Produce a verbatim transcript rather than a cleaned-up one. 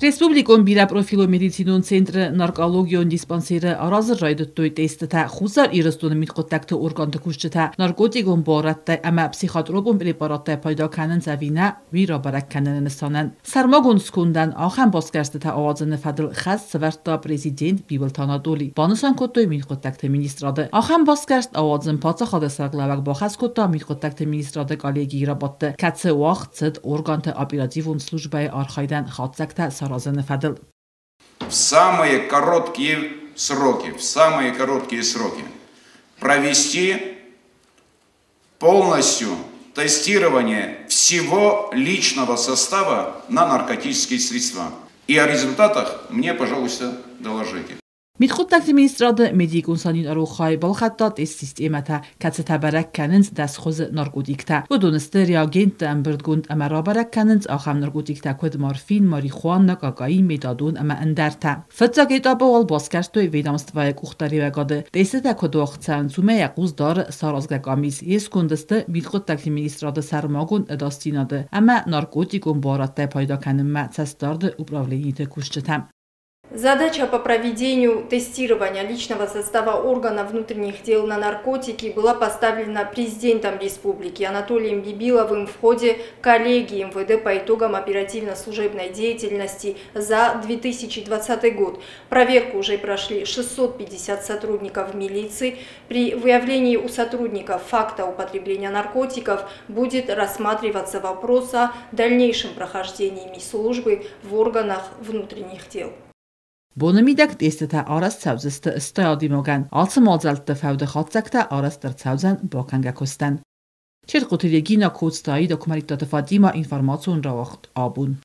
Республикон биропрофилу медицинун центр наркологион диспансері аразы райдыттой тестіті хузар ирыстуны митқоттакты органды күшчіті наркотикон боратты әмі психотропон препаратты пайда канын завина вира барак канын нысанын. Сармагон скундан ахам баскерстіті авазыны фадыл хаз сверта президент Бибилтан Адоли. Банысан коттой митқоттакты министрады. Ахам баскерст авазын паца хады сарглавак бахаз котта митқоттакты министрады коллеги рабатты. Кәтсі вақт цид органты оперативун службай архайдан хатсакта в самые короткие сроки, в самые короткие сроки провести полностью тестирование всего личного состава на наркотические средства. И о результатах мне, пожалуйста, доложите. متخطط ministrade mediekunsanin arochai balkhattat is systemata katsata barak kanens das khoz narkotikta و دونسته reagent امبردگوند اما رابرک کنند آخام نرکوتیکتا کد مارفین ماریخوان کاکائین میتادون اما اندرتا فتزا کتاب وال باسکرستوی ویدامستوای کوختاری وگاده دیسته کد وقتن سومه یقوز دار سارازگامیز یس کندسته متخطط ministrade سرماگون اداستیناده اما نارکوتیکون باراته پیدا کنن معتصدارد управлениете кушчетам. Задача по проведению тестирования личного состава органов внутренних дел на наркотики была поставлена президентом республики Анатолием Бибиловым в ходе коллегии эм вэ дэ по итогам оперативно-служебной деятельности за две тысячи двадцатый год. Проверку уже прошли шестьсот пятьдесят сотрудников милиции. При выявлении у сотрудников факта употребления наркотиков будет рассматриваться вопрос о дальнейшем прохождении службы в органах внутренних дел. Bonamidak testete aras cauzeste stadimogan, alce malzelte faude hatzekte aras der cauzen bakangakosten. Čerkotilegina kodstaji dokumentate Fadima informacion raucht abun.